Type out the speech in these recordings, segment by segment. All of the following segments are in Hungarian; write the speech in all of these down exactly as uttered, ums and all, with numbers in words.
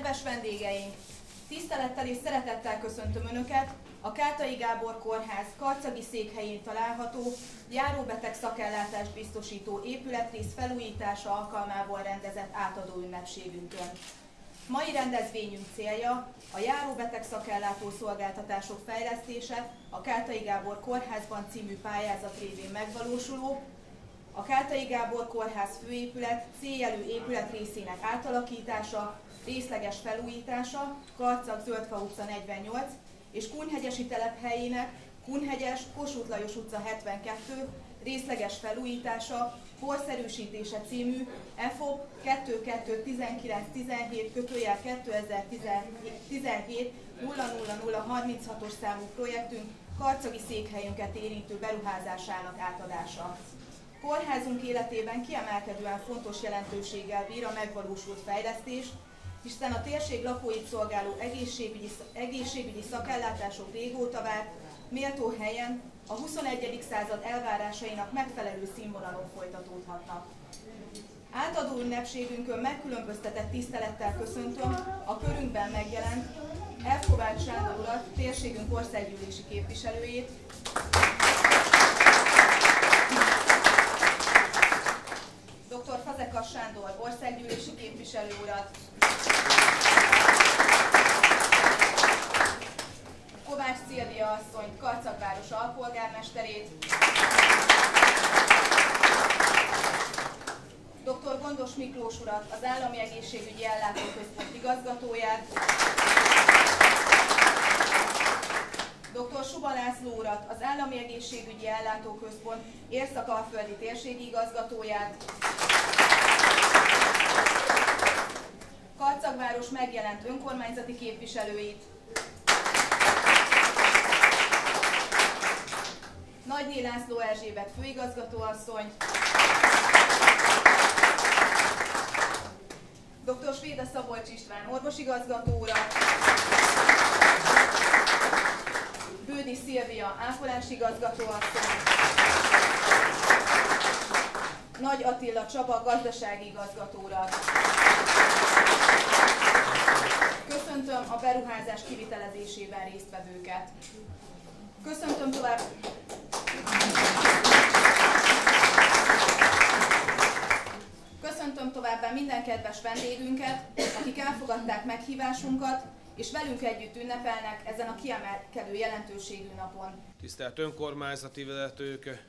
Kedves vendégeink! Tisztelettel és szeretettel köszöntöm Önöket a Kátai Gábor Kórház karcagi székhelyén található járóbeteg szakellátást biztosító épületrész felújítása alkalmából rendezett átadó ünnepségünkön. Mai rendezvényünk célja a járóbeteg szakellátó szolgáltatások fejlesztése a Kátai Gábor Kórházban című pályázat révén megvalósuló, a Kátai Gábor Kórház főépület céljelű épületrészének átalakítása, részleges felújítása, Karcag Zöldfa utca negyvennyolc és Kunhegyesi telephelyének Kunhegyes Kossuth Lajos utca hetvenkettő részleges felújítása, korszerűsítése című E F O P kettő tizenkilenc tizenhét kötőjel kétezer-tizenhét nulla nulla nulla harminchatos számú projektünk karcagi székhelyünket érintő beruházásának átadása. Kórházunk életében kiemelkedően fontos jelentőséggel bír a megvalósult fejlesztés, hiszen a térség lakóit szolgáló egészségügyi, egészségügyi szakellátások régóta várt, méltó helyen a huszonegyedik század elvárásainak megfelelő színvonalon folytatódhatnak. Átadó ünnepségünkön megkülönböztetett tisztelettel köszöntöm a körünkben megjelent Elfkovács Sándor urat, térségünk országgyűlési képviselőjét, dr. Fazekas Sándor országgyűlési képviselő urat, Kovács Szilvia asszonyt, Karcagváros alpolgármesterét, dr. Gondos Miklós urat, az Állami Egészségügyi Ellátóközpont igazgatóját, dr. Suba László urat, az Állami Egészségügyi Ellátóközpont Észak-Alföldi térségi igazgatóját, Karcagváros megjelent önkormányzati képviselőit, Nagyné László Erzsébet főigazgatóasszonyt, dr. Svéda Szabolcs István orvosigazgató urat, Bődi Szilvia ápolásigazgatóasszonyt, Nagy Attila Csaba gazdasági igazgató urat. Köszöntöm a beruházás kivitelezésében résztvevőket. Köszöntöm tovább. Köszöntöm továbbá minden kedves vendégünket, akik elfogadták meghívásunkat, és velünk együtt ünnepelnek ezen a kiemelkedő jelentőségű napon. Tisztelt önkormányzati vezetők,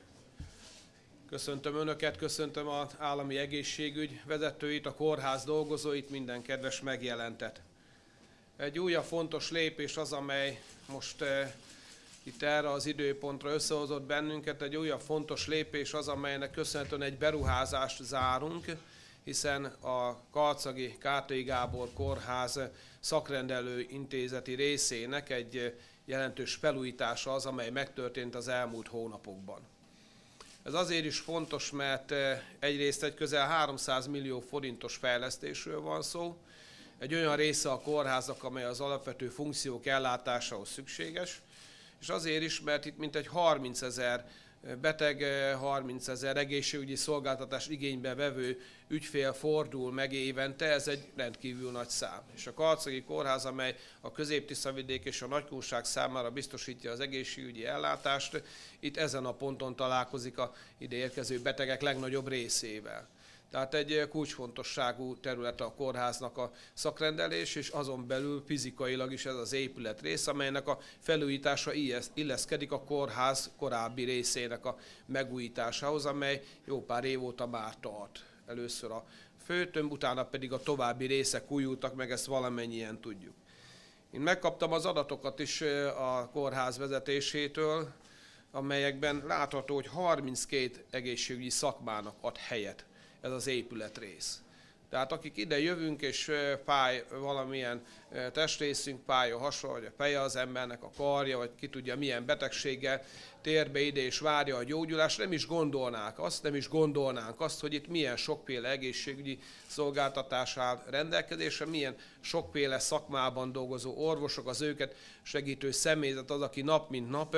köszöntöm Önöket, köszöntöm az állami egészségügy vezetőit, a kórház dolgozóit, minden kedves megjelentet. Egy újabb fontos lépés az, amely most eh, itt erre az időpontra összehozott bennünket, egy újabb fontos lépés az, amelynek köszönhetően egy beruházást zárunk, hiszen a karcagi Kátai Gábor Kórház szakrendelő intézeti részének egy jelentős felújítása az, amely megtörtént az elmúlt hónapokban. Ez azért is fontos, mert egyrészt egy közel háromszáz millió forintos fejlesztésről van szó, egy olyan része a kórháznak, amely az alapvető funkciók ellátásához szükséges, és azért is, mert itt mintegy harmincezer beteg, harmincezer egészségügyi szolgáltatás igénybe vevő ügyfél fordul meg évente, ez egy rendkívül nagy szám. És a karcagi kórház, amely a Közép-Tiszavidék és a Nagykunság számára biztosítja az egészségügyi ellátást, itt ezen a ponton találkozik a ide érkező betegek legnagyobb részével. Tehát egy kulcsfontosságú terület a kórháznak a szakrendelés, és azon belül fizikailag is ez az épület rész, amelynek a felújítása illeszkedik a kórház korábbi részének a megújításához, amely jó pár év óta már tart. Először a főtömb, utána pedig a további részek újultak meg, ezt valamennyien tudjuk. Én megkaptam az adatokat is a kórház vezetésétől, amelyekben látható, hogy harminckét egészségügyi szakmának ad helyet ez az épületrész. Tehát akik ide jövünk, és fáj valamilyen testrészünk, fáj a hasa, vagy a feje az embernek, a karja, vagy ki tudja milyen betegséggel, tér be ide és várja a gyógyulást, nem is gondolnák azt, nem is gondolnánk azt, hogy itt milyen sokféle egészségügyi szolgáltatás áll rendelkezésre, milyen sokféle szakmában dolgozó orvosok, az őket segítő személyzet az, aki nap mint nap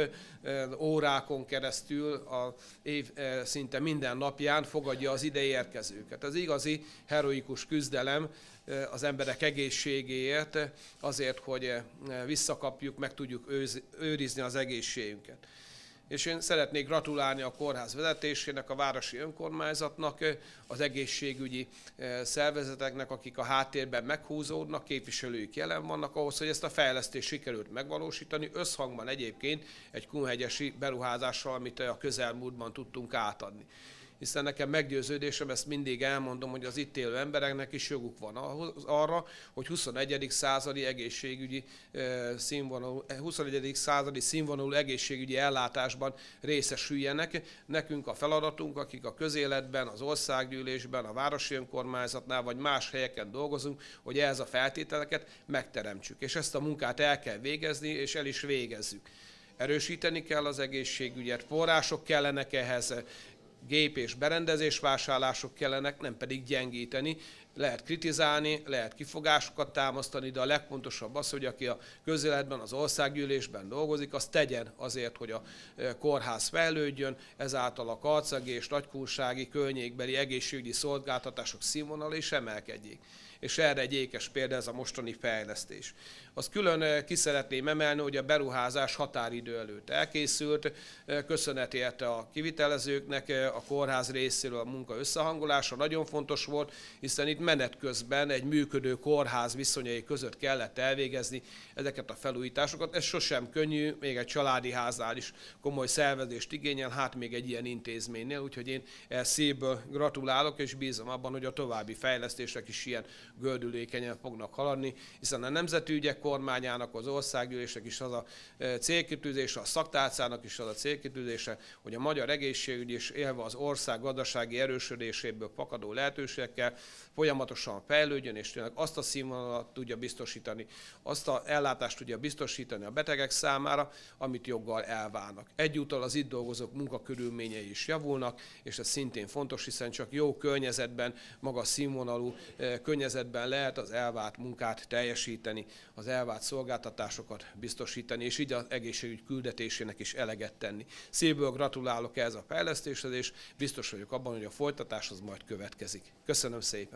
órákon keresztül a év szinte minden napján fogadja az ide érkezőket. Ez igazi heroikus küzdelem az emberek egészségéért, azért, hogy visszakapjuk, meg tudjuk őrizni az egészségünket. És én szeretnék gratulálni a kórház vezetésének, a városi önkormányzatnak, az egészségügyi szervezeteknek, akik a háttérben meghúzódnak, képviselőik jelen vannak ahhoz, hogy ezt a fejlesztést sikerült megvalósítani, összhangban egyébként egy kunhegyesi beruházással, amit a közelmúltban tudtunk átadni. Hiszen nekem meggyőződésem, ezt mindig elmondom, hogy az itt élő embereknek is joguk van arra, hogy huszonegyedik századi egészségügyi színvonalú, huszonegyedik századi színvonalú egészségügyi ellátásban részesüljenek. Nekünk a feladatunk, akik a közéletben, az országgyűlésben, a városi önkormányzatnál vagy más helyeken dolgozunk, hogy ehhez a feltételeket megteremtsük. És ezt a munkát el kell végezni, és el is végezzük. Erősíteni kell az egészségügyet, források kellenek ehhez, gép- és berendezésvásárlások kellenek, nem pedig gyengíteni. Lehet kritizálni, lehet kifogásokat támasztani, de a legfontosabb az, hogy aki a közéletben, az országgyűlésben dolgozik, az tegyen azért, hogy a kórház fejlődjön, ezáltal a karcagi és nagykunsági környékbeli egészségügyi szolgáltatások színvonala is emelkedjék. És erre egy ékes példa ez a mostani fejlesztés. Azt külön ki szeretném emelni, hogy a beruházás határidő előtt elkészült, köszönet érte a kivitelezőknek, a kórház részéről a munka összehangolása nagyon fontos volt, hiszen itt menet közben egy működő kórház viszonyai között kellett elvégezni ezeket a felújításokat. Ez sosem könnyű, még egy családi háznál is komoly szervezést igényel, hát még egy ilyen intézménynél, úgyhogy én szívből gratulálok, és bízom abban, hogy a további fejlesztések is ilyen gördülékenyen fognak haladni, hiszen a Nemzeti Ügyek kormányának, az országgyűlésnek is az a célkitűzése, a szaktárcának is az a célkitűzése, hogy a magyar egészségügy is élve az ország gazdasági erősödéséből fakadó lehetőségekkel folyamatosan fejlődjön, és tényleg azt a színvonalat tudja biztosítani, azt az ellátást tudja biztosítani a betegek számára, amit joggal elvárnak. Egyúttal az itt dolgozók munkakörülményei is javulnak, és ez szintén fontos, hiszen csak jó környezetben, magas színvonalú környezetben lehet az elvárt munkát teljesíteni, az elvárt szolgáltatásokat biztosítani, és így az egészségügy küldetésének is eleget tenni. Szívből gratulálok ehhez a fejlesztéshez, és biztos vagyok abban, hogy a folytatás az majd következik. Köszönöm szépen!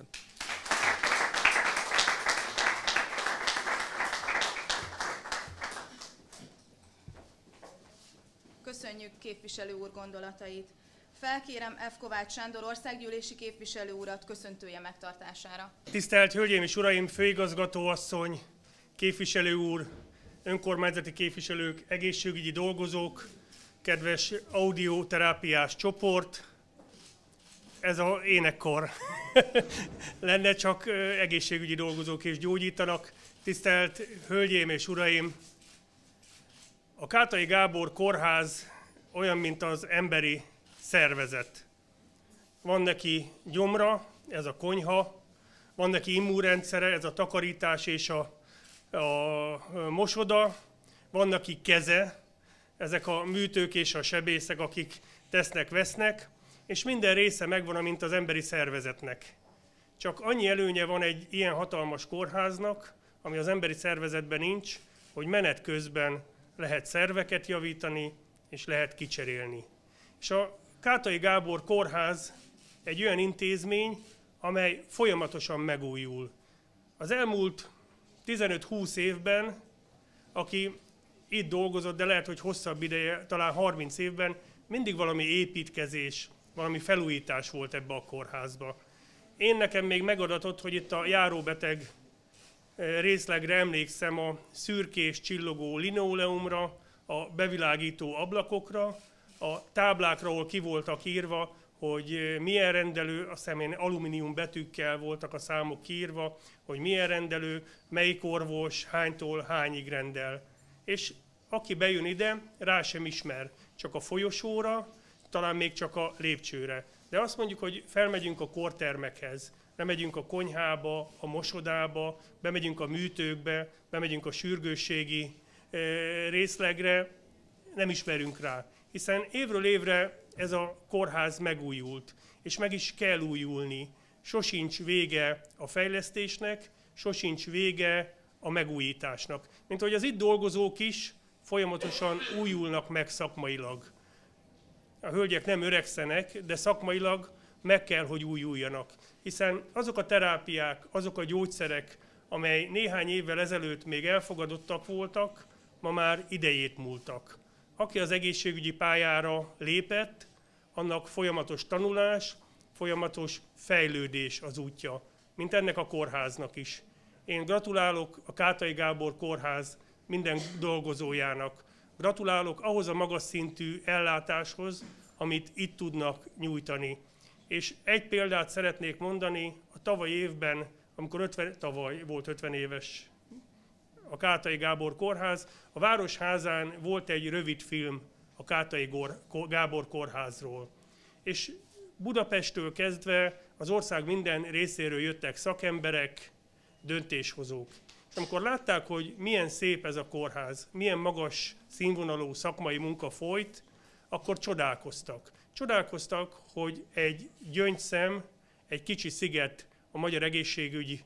Köszönjük képviselő úr gondolatait. Felkérem F. Kovács Sándor országgyűlési képviselő urat köszöntője megtartására. Tisztelt Hölgyeim és Uraim, főigazgató asszony, képviselő úr, önkormányzati képviselők, egészségügyi dolgozók, kedves audioterápiás csoport, ez az énekkar lenne, csak egészségügyi dolgozók és gyógyítanak. Tisztelt Hölgyeim és Uraim, a Kátai Gábor Kórház olyan, mint az emberi szervezet. Van neki gyomra, ez a konyha, van neki immunrendszere, ez a takarítás és a, a mosoda, van neki keze, ezek a műtők és a sebészek, akik tesznek-vesznek, és minden része megvan, mint az emberi szervezetnek. Csak annyi előnye van egy ilyen hatalmas kórháznak, ami az emberi szervezetben nincs, hogy menet közben lehet szerveket javítani, és lehet kicserélni. És a Kátai Gábor Kórház egy olyan intézmény, amely folyamatosan megújul. Az elmúlt tizenöt-húsz évben, aki itt dolgozott, de lehet, hogy hosszabb ideje, talán harminc évben, mindig valami építkezés, valami felújítás volt ebbe a kórházba. Én nekem még megadatott, hogy itt a járóbeteg részlegre emlékszem a szürkés, csillogó linoleumra, a bevilágító ablakokra, a táblákra, ahol ki voltak írva, hogy milyen rendelő, a szemén alumínium betűkkel voltak a számok kiírva, hogy milyen rendelő, melyik orvos, hánytól hányig rendel. És aki bejön ide, rá sem ismer, csak a folyosóra, talán még csak a lépcsőre. De azt mondjuk, hogy felmegyünk a kórtermekhez, bemegyünk a konyhába, a mosodába, bemegyünk a műtőkbe, bemegyünk a sürgősségi részlegre, nem ismerünk rá. hiszen évről évre ez a kórház megújult, és meg is kell újulni. Sosincs vége a fejlesztésnek, sosincs vége a megújításnak. Mint hogy az itt dolgozók is folyamatosan újulnak meg szakmailag. A hölgyek nem öregszenek, de szakmailag meg kell, hogy újuljanak. Hiszen azok a terápiák, azok a gyógyszerek, amely néhány évvel ezelőtt még elfogadottak voltak, ma már idejét múltak. Aki az egészségügyi pályára lépett, annak folyamatos tanulás, folyamatos fejlődés az útja, mint ennek a kórháznak is. Én gratulálok a Kátai Gábor Kórház minden dolgozójának. Gratulálok ahhoz a magas szintű ellátáshoz, amit itt tudnak nyújtani. És egy példát szeretnék mondani, a tavalyi évben, amikor ötven, tavaly volt ötven éves a Kátai Gábor Kórház, a Városházán volt egy rövid film a Kátai Gábor Kórházról. És Budapesttől kezdve az ország minden részéről jöttek szakemberek, döntéshozók. És amikor látták, hogy milyen szép ez a kórház, milyen magas színvonalú szakmai munka folyt, akkor csodálkoztak. Csodálkoztak, hogy egy gyöngyszem, egy kicsi sziget a magyar egészségügy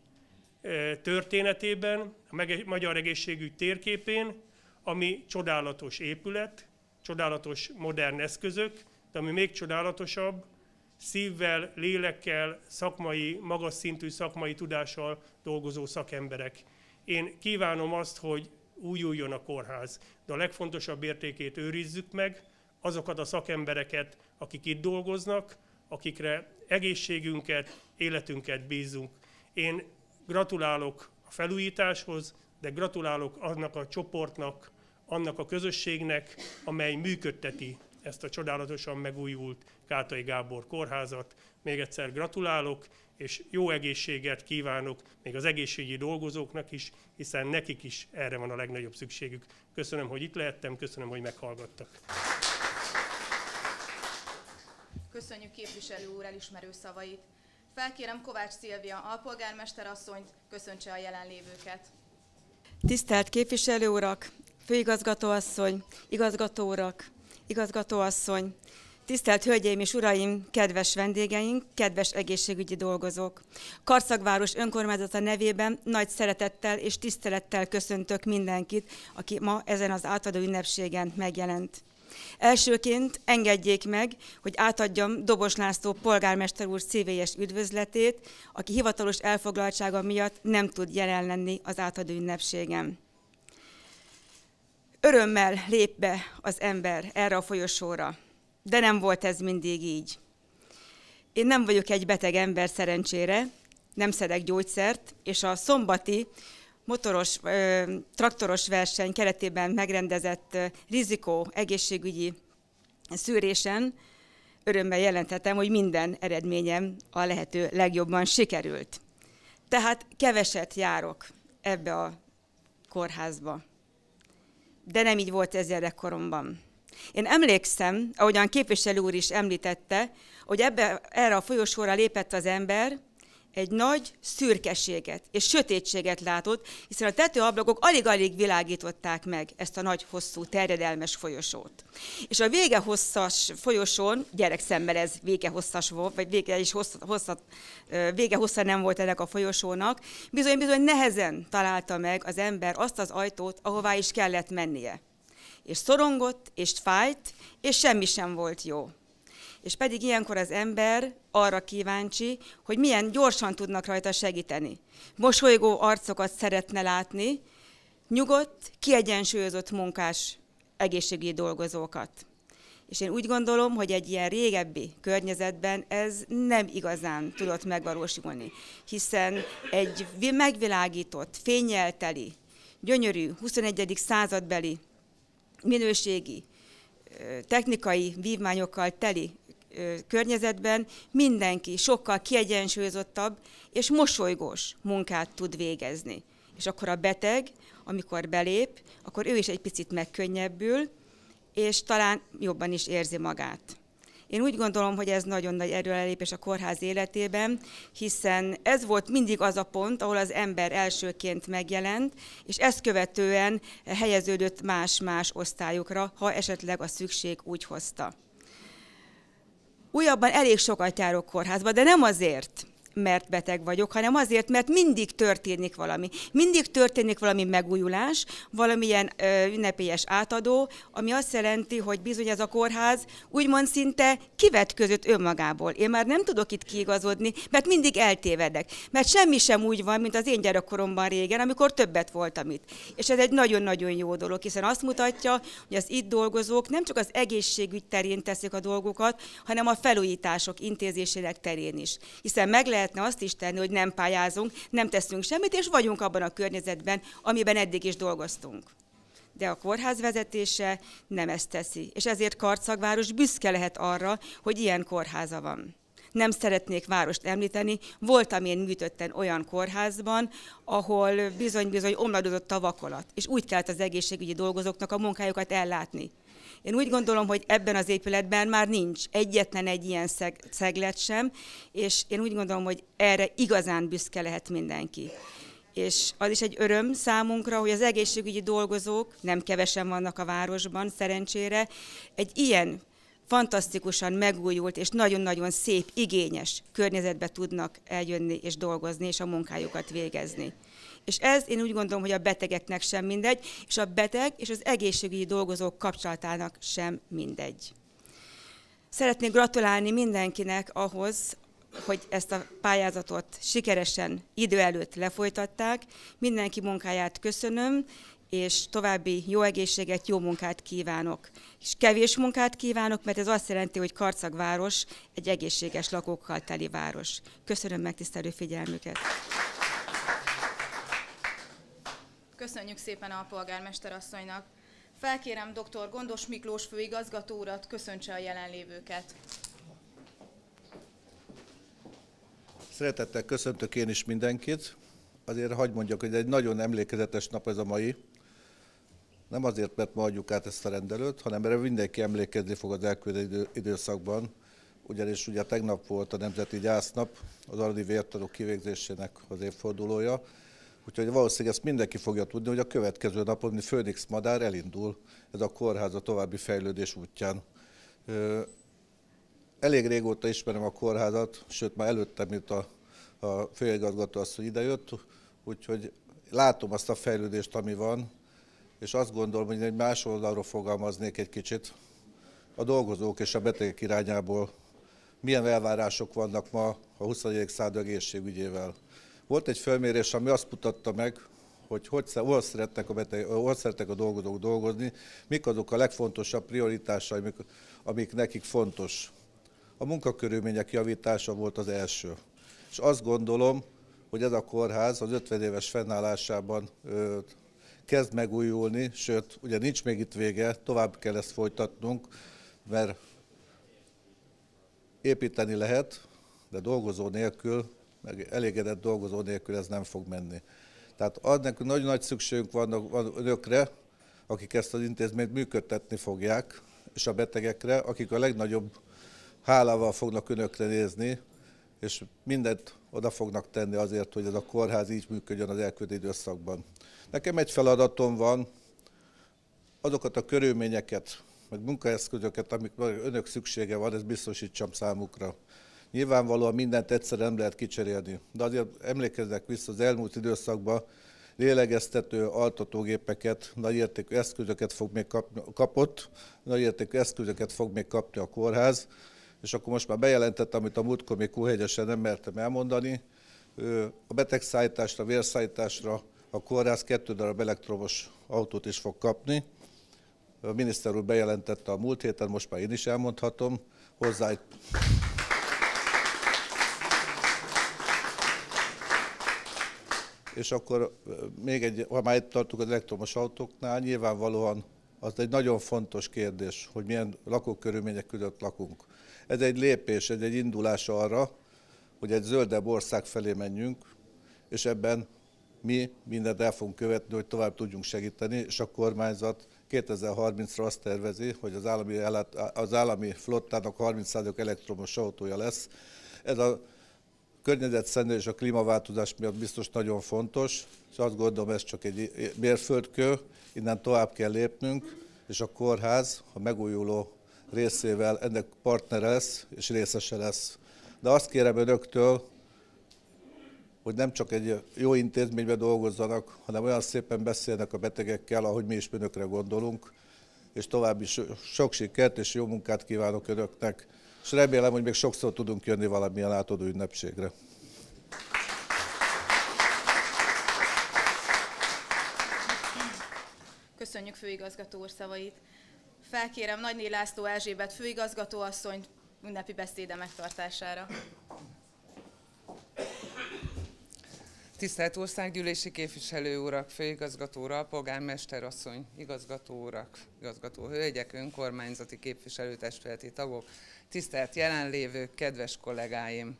történetében, a magyar egészségügy térképén, ami csodálatos épület, csodálatos modern eszközök, de ami még csodálatosabb, szívvel, lélekkel, szakmai, magas szintű szakmai tudással dolgozó szakemberek. Én kívánom azt, hogy újuljon a kórház, de a legfontosabb értékét őrizzük meg, azokat a szakembereket, akik itt dolgoznak, akikre egészségünket, életünket bízunk. Én gratulálok a felújításhoz, de gratulálok annak a csoportnak, annak a közösségnek, amely működteti ezt a csodálatosan megújult Kátai Gábor Kórházat. Még egyszer gratulálok, és jó egészséget kívánok még az egészségügyi dolgozóknak is, hiszen nekik is erre van a legnagyobb szükségük. Köszönöm, hogy itt lehettem, köszönöm, hogy meghallgattak. Köszönjük képviselő úr elismerő szavait. Felkérem Kovács Szilvia alpolgármester asszonyt, köszöntse a jelenlévőket. Tisztelt képviselő urak, főigazgatóasszony, igazgatóurak, igazgatóasszony, tisztelt hölgyeim és uraim, kedves vendégeink, kedves egészségügyi dolgozók! Karszagváros önkormányzata nevében nagy szeretettel és tisztelettel köszöntök mindenkit, aki ma ezen az átadó ünnepségen megjelent. Elsőként engedjék meg, hogy átadjam Dobos László polgármester úr szívélyes üdvözletét, aki hivatalos elfoglaltsága miatt nem tud jelen lenni az átadó ünnepségen. Örömmel lép be az ember erre a folyosóra, de nem volt ez mindig így. Én nem vagyok egy beteg ember szerencsére, nem szedek gyógyszert, és a szombati motoros, traktoros verseny keretében megrendezett rizikó egészségügyi szűrésen örömmel jelenthetem, hogy minden eredményem a lehető legjobban sikerült. Tehát keveset járok ebbe a kórházba. De nem így volt ez gyerekkoromban. Én emlékszem, ahogyan képviselő úr is említette, hogy ebbe, erre a folyosóra lépett az ember, egy nagy szürkeséget és sötétséget látott, hiszen a tetőablakok alig-alig világították meg ezt a nagy, hosszú, terjedelmes folyosót. És a vége hosszas folyosón, gyerekszemmel ez vége hosszas volt, vagy vége is hosszat, hosszat, vége hossza nem volt ennek a folyosónak, bizony-bizony nehezen találta meg az ember azt az ajtót, ahová is kellett mennie. És szorongott, és fájt, és semmi sem volt jó. És pedig ilyenkor az ember arra kíváncsi, hogy milyen gyorsan tudnak rajta segíteni. Mosolygó arcokat szeretne látni, nyugodt, kiegyensúlyozott munkás egészségügyi dolgozókat. És én úgy gondolom, hogy egy ilyen régebbi környezetben ez nem igazán tudott megvalósulni, hiszen egy megvilágított, fénnyel teli, gyönyörű, huszonegyedik századbeli, minőségi, technikai vívmányokkal teli környezetben mindenki sokkal kiegyensúlyozottabb és mosolygós munkát tud végezni. És akkor a beteg, amikor belép, akkor ő is egy picit megkönnyebbül, és talán jobban is érzi magát. Én úgy gondolom, hogy ez nagyon nagy erőrelépés a kórház életében, hiszen ez volt mindig az a pont, ahol az ember elsőként megjelent, és ezt követően helyeződött más-más osztályokra, ha esetleg a szükség úgy hozta. Újabban elég sokat járok kórházba, de nem azért, mert beteg vagyok, hanem azért, mert mindig történik valami. Mindig történik valami megújulás, valamilyen ö, ünnepélyes átadó, ami azt jelenti, hogy bizony ez a kórház úgymond szinte kivetközött önmagából. Én már nem tudok itt kiigazodni, mert mindig eltévedek. Mert semmi sem úgy van, mint az én gyerekkoromban régen, amikor többet voltam itt. És ez egy nagyon-nagyon jó dolog, hiszen azt mutatja, hogy az itt dolgozók nem csak az egészségügy terén teszik a dolgokat, hanem a felújítások intézésének terén is. Hiszen meg lehetne azt is tenni, hogy nem pályázunk, nem teszünk semmit, és vagyunk abban a környezetben, amiben eddig is dolgoztunk. De a kórház vezetése nem ezt teszi, és ezért Karcagváros büszke lehet arra, hogy ilyen kórháza van. Nem szeretnék várost említeni, voltam én műtötten olyan kórházban, ahol bizony-bizony omladozott a vakolat, és úgy kellett az egészségügyi dolgozóknak a munkájukat ellátni. Én úgy gondolom, hogy ebben az épületben már nincs egyetlen egy ilyen szeg, szeglet sem, és én úgy gondolom, hogy erre igazán büszke lehet mindenki. És az is egy öröm számunkra, hogy az egészségügyi dolgozók, nem kevesen vannak a városban, szerencsére, egy ilyen fantasztikusan megújult és nagyon-nagyon szép, igényes környezetbe tudnak eljönni és dolgozni, és a munkájukat végezni. És ez én úgy gondolom, hogy a betegeknek sem mindegy, és a beteg és az egészségügyi dolgozók kapcsolatának sem mindegy. Szeretnék gratulálni mindenkinek ahhoz, hogy ezt a pályázatot sikeresen idő előtt lefolytatták. Mindenki munkáját köszönöm, és további jó egészséget, jó munkát kívánok. És kevés munkát kívánok, mert ez azt jelenti, hogy Karcagváros egy egészséges lakókkal teli város. Köszönöm megtisztelő figyelmüket! Köszönjük szépen a polgármester asszonynak. Felkérem dr. Gondos Miklós főigazgató urat, köszöntse a jelenlévőket. Szeretettel köszöntök én is mindenkit. Azért hadd mondjak, hogy egy nagyon emlékezetes nap ez a mai. Nem azért, mert ma adjuk át ezt a rendelőt, hanem erre mindenki emlékezni fog az elkövetkező időszakban. Ugyanis ugye tegnap volt a Nemzeti Gyásznap, az aradi vértanúk kivégzésének az évfordulója. Úgyhogy valószínűleg ezt mindenki fogja tudni, hogy a következő napon, mint Főnix madár, elindul ez a kórház a további fejlődés útján. Elég régóta ismerem a kórházat, sőt már előtte, mint a, a főigazgató asszony idejött, úgyhogy látom azt a fejlődést, ami van, és azt gondolom, hogy egy más oldalról fogalmaznék egy kicsit. A dolgozók és a betegek irányából milyen elvárások vannak ma a huszonegyedik század egészségügyével. Volt egy felmérés, ami azt mutatta meg, hogy hogy, hol, szeretnek a beteg, hol szeretnek a dolgozók dolgozni, mik azok a legfontosabb prioritásai, amik, amik nekik fontos. A munkakörülmények javítása volt az első. És azt gondolom, hogy ez a kórház az ötven éves fennállásában ö, kezd megújulni, sőt, ugye nincs még itt vége, tovább kell ezt folytatnunk, mert építeni lehet, de dolgozó nélkül, meg elégedett dolgozó nélkül ez nem fog menni. Tehát annak nagyon nagy szükségünk van, van önökre, akik ezt az intézményt működtetni fogják, és a betegekre, akik a legnagyobb hálával fognak önökre nézni, és mindent oda fognak tenni azért, hogy ez a kórház így működjön az elkövetkező időszakban. Nekem egy feladatom van, azokat a körülményeket, meg munkaeszközöket, amik önök szüksége van, ezt biztosítsam számukra. Nyilvánvalóan mindent egyszer nem lehet kicserélni, de azért emlékezzek vissza az elmúlt időszakban, lélegeztető, altatógépeket, nagyértékű eszközöket fog még kapni, kapott, nagyértékű eszközöket fog még kapni a kórház, és akkor most már bejelentettem, amit a múltkor még Kunhegyesen nem mertem elmondani, a betegszállításra, vérszállításra a kórház kettő darab elektromos autót is fog kapni. A miniszter úr bejelentette a múlt héten, most már én is elmondhatom, hozzá egy... És akkor még egy, ha már itt tartunk az elektromos autóknál, nyilvánvalóan az egy nagyon fontos kérdés, hogy milyen lakókörülmények között lakunk. Ez egy lépés, ez egy indulás arra, hogy egy zöldebb ország felé menjünk, és ebben mi mindent el fogunk követni, hogy tovább tudjunk segíteni, és a kormányzat kétezer-harmincra azt tervezi, hogy az állami, az állami flottának harminc százalék elektromos autója lesz. Ez a környezetszennyezés és a klímaváltozás miatt biztos nagyon fontos, és azt gondolom, ez csak egy mérföldkő, innen tovább kell lépnünk, és a kórház a megújuló részével ennek partnere lesz, és részese lesz. De azt kérem önöktől, hogy nem csak egy jó intézményben dolgozzanak, hanem olyan szépen beszélnek a betegekkel, ahogy mi is önökre gondolunk, és további sok sikert és jó munkát kívánok önöknek, és remélem, hogy még sokszor tudunk jönni valamilyen átadó ünnepségre. Köszönjük főigazgató úr szavait. Felkérem Nagyné László Erzsébet főigazgatóasszonyt ünnepi beszéde megtartására. Tisztelt országgyűlési képviselő urak, főigazgató urak, polgármester asszony, igazgató urak, igazgató hölgyek, önkormányzati képviselőtestületi tagok, tisztelt jelenlévők, kedves kollégáim!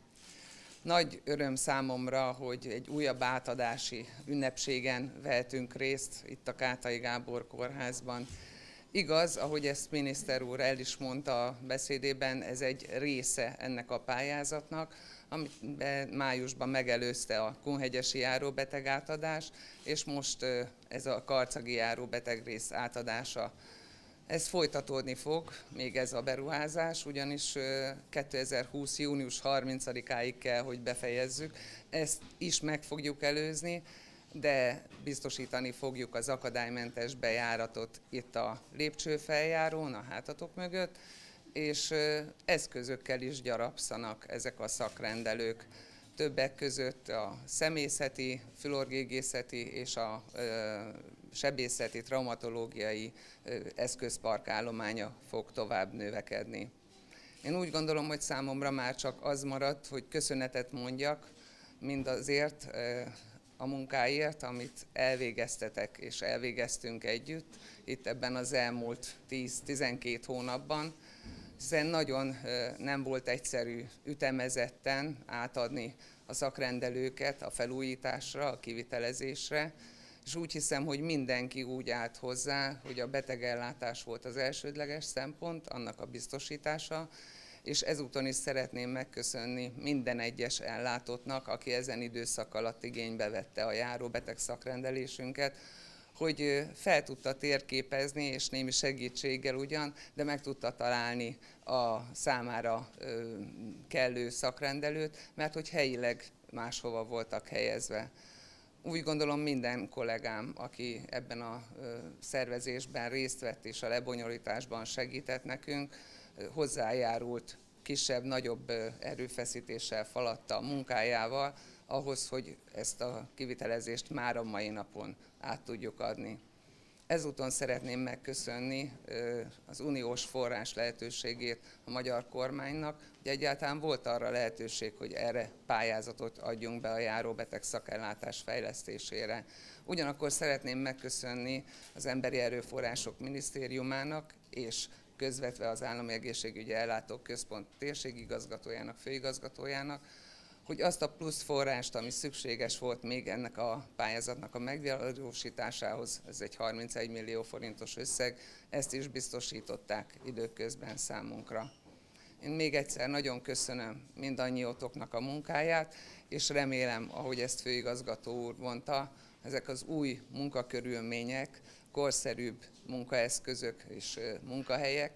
Nagy öröm számomra, hogy egy újabb átadási ünnepségen vehetünk részt itt a Kátai Gábor kórházban. Igaz, ahogy ezt miniszter úr el is mondta a beszédében, ez egy része ennek a pályázatnak, amit májusban megelőzte a kunhegyesi járóbeteg átadás, és most ez a karcagi járóbeteg rész átadása. Ez folytatódni fog, még ez a beruházás, ugyanis kétezer-húsz. június harmincadikáig kell, hogy befejezzük. Ezt is meg fogjuk előzni, de biztosítani fogjuk az akadálymentes bejáratot itt a lépcsőfeljárón, a hátatok mögött, és eszközökkel is gyarapszanak ezek a szakrendelők. Többek között a szemészeti, fülorgégészeti és a sebészeti, traumatológiai eszközpark állománya fog tovább növekedni. Én úgy gondolom, hogy számomra már csak az maradt, hogy köszönetet mondjak mindazért a munkáért, amit elvégeztetek és elvégeztünk együtt itt ebben az elmúlt tíz-tizenkét hónapban, hiszen nagyon nem volt egyszerű ütemezetten átadni a szakrendelőket a felújításra, a kivitelezésre, és úgy hiszem, hogy mindenki úgy állt hozzá, hogy a betegellátás volt az elsődleges szempont, annak a biztosítása, és ezúton is szeretném megköszönni minden egyes ellátottnak, aki ezen időszak alatt igénybe vette a járóbeteg szakrendelésünket, hogy fel tudta térképezni, és némi segítséggel ugyan, de meg tudta találni a számára kellő szakrendelőt, mert hogy helyileg máshova voltak helyezve. Úgy gondolom, minden kollégám, aki ebben a szervezésben részt vett és a lebonyolításban segített nekünk, hozzájárult kisebb-nagyobb erőfeszítéssel, falatta munkájával ahhoz, hogy ezt a kivitelezést már a mai napon át tudjuk adni. Ezúton szeretném megköszönni az uniós forrás lehetőségét a magyar kormánynak, hogy egyáltalán volt arra lehetőség, hogy erre pályázatot adjunk be a járóbeteg szakellátás fejlesztésére. Ugyanakkor szeretném megköszönni az Emberi Erőforrások Minisztériumának és közvetve az Állami Egészségügyi Ellátók Központ térségigazgatójának, főigazgatójának, hogy azt a plusz forrást, ami szükséges volt még ennek a pályázatnak a megvalósításához, ez egy harmincegy millió forintos összeg, ezt is biztosították időközben számunkra. Én még egyszer nagyon köszönöm mindannyiótoknak a munkáját, és remélem, ahogy ezt főigazgató úr mondta, ezek az új munkakörülmények, korszerűbb munkaeszközök és munkahelyek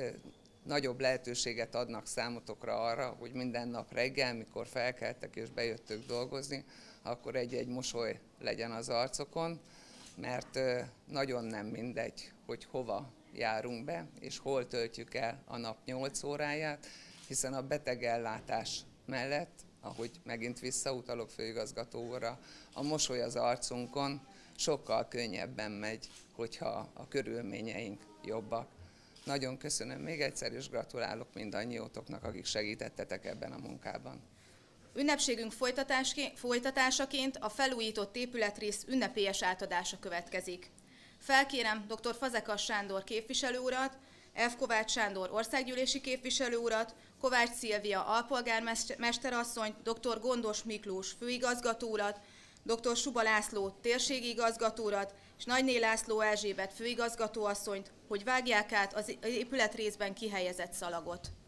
nagyobb lehetőséget adnak számotokra arra, hogy minden nap reggel, mikor felkeltek és bejöttök dolgozni, akkor egy-egy mosoly legyen az arcokon, mert nagyon nem mindegy, hogy hova járunk be, és hol töltjük el a nap nyolc óráját, hiszen a betegellátás mellett, ahogy megint visszautalok főigazgató úrra, a mosoly az arcunkon sokkal könnyebben megy, hogyha a körülményeink jobbak. Nagyon köszönöm még egyszer, és gratulálok mindannyiótoknak, akik segítettetek ebben a munkában. Ünnepségünk folytatásaként a felújított épületrész ünnepélyes átadása következik. Felkérem dr. Fazekas Sándor képviselő urat, F. Kovács Sándor országgyűlési képviselő urat, Kovács Szilvia alpolgármesterasszonyt, dr. Gondos Miklós főigazgató urat, dr. Suba László térségi igazgató urat és Nagyné László Erzsébet főigazgatóasszonyt, hogy vágják át az épületrészben kihelyezett szalagot.